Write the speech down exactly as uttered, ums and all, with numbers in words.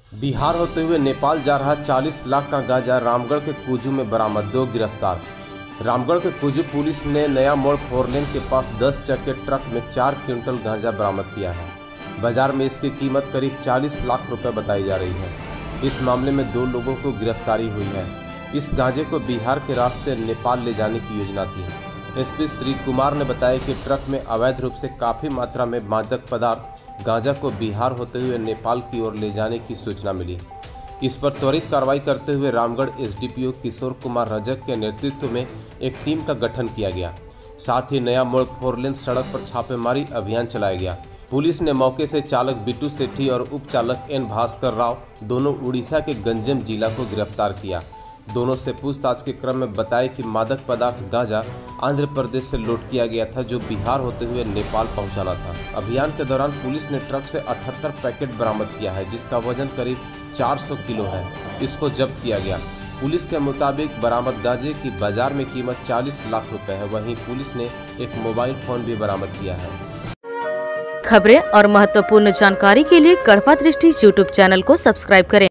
बिहार होते हुए नेपाल जा रहा चालीस लाख का गांजा रामगढ़ के कुजू में बरामद, दो गिरफ्तार। रामगढ़ के कुजू पुलिस ने नया मोड़ फोरलेन के पास दस चक्के ट्रक में चार क्विंटल गांजा बरामद किया है। बाजार में इसकी कीमत करीब चालीस लाख रुपए बताई जा रही है। इस मामले में दो लोगों को गिरफ्तारी हुई है। इस गांजे को बिहार के रास्ते नेपाल ले जाने की योजना थी। एसपी श्री कुमार ने बताया कि ट्रक में अवैध रूप से काफ़ी मात्रा में मादक पदार्थ गांजा को बिहार होते हुए नेपाल की ओर ले जाने की सूचना मिली। इस पर त्वरित कार्रवाई करते हुए रामगढ़ एसडीपीओ किशोर कुमार रजक के नेतृत्व में एक टीम का गठन किया गया। साथ ही नया मोड़ फोरलेन सड़क पर छापेमारी अभियान चलाया गया। पुलिस ने मौके से चालक बिट्टू सेठी और उप चालक एन भास्कर राव, दोनों उड़ीसा के गंजम जिला को गिरफ्तार किया। दोनों से पूछताछ के क्रम में बताया कि मादक पदार्थ गांजा आंध्र प्रदेश से लोड किया गया था, जो बिहार होते हुए नेपाल पहुंचाना था। अभियान के दौरान पुलिस ने ट्रक से अठहत्तर पैकेट बरामद किया है, जिसका वजन करीब चार सौ किलो है। इसको जब्त किया गया। पुलिस के मुताबिक बरामद गांजे की बाजार में कीमत चालीस लाख रुपए है। वहीं पुलिस ने एक मोबाइल फोन भी बरामद किया है। खबरें और महत्वपूर्ण जानकारी के लिए कड़वा दृष्टि यूट्यूब चैनल को सब्सक्राइब करें।